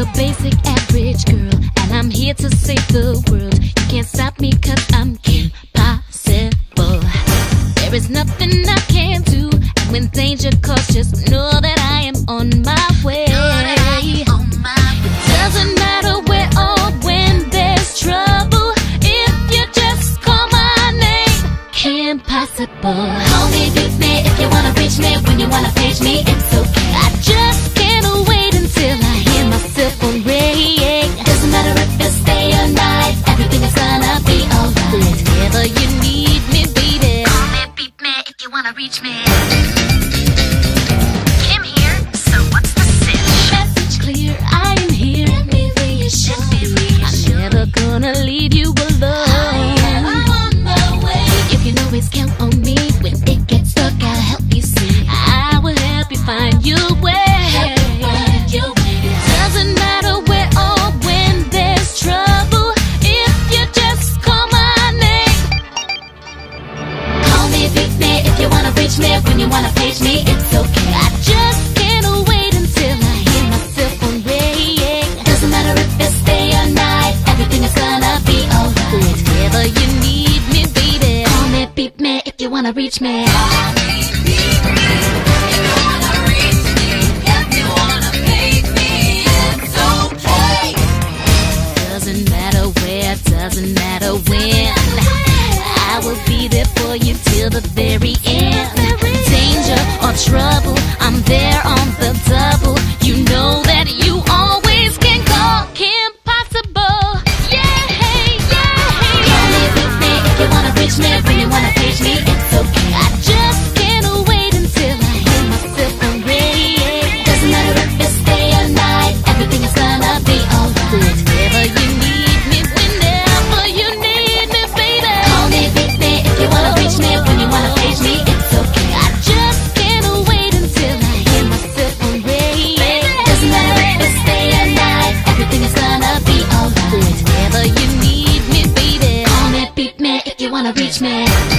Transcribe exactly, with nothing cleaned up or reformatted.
a basic average girl, and I'm here to save the world. You can't stop me cause I'm impossible. There is nothing I can do, and when danger calls, just know that I am on my way. It doesn't matter where or when there's trouble, if you just call my name. Impossible. Call me, beat me if you wanna reach me. When you wanna page me, it's okay. I just can't wait until I hear myself on ring. Doesn't matter if it's day or night, everything is gonna be alright. Whenever you need me, baby, call me, beat me if you wanna reach me. Kim here, so what's the sitch? Message clear, I am here. Let me reassure you, I'm never gonna leave you alone. I'm on my way. You can always count on me. When it gets stuck, I'll help you see. I will help you find your way. Doesn't matter where or when there's trouble, if you just call my name. Call me, beat me if you wanna reach me. When you wanna page me, it's okay. I just can't wait until I hear myself on ring. Doesn't matter if it's day or night, everything is gonna be alright. Whenever you need me, baby, call me, beat me if you wanna reach me. Call me, beat me if you wanna reach me. If you wanna page me, it's okay. Doesn't matter where, doesn't matter when, I will be there for you till the very end. Danger or trouble, I'm there on the double. You know that you always can call Impossible. Yeah, yeah. Call me, beat me if you wanna reach me. When you wanna page me, it's okay. I just can't wait until I hear myself on ring. Doesn't matter if it's day or night, everything is gonna be alright. Whenever you need me, whenever you need me, baby, call me, beat me if you wanna reach me. When you wanna page me, it's okay. I just can't wait until I hear myself on ring. Doesn't matter if it's day or night, everything is gonna be alright. Whenever you need me, baby, call me, beat me if you wanna reach me.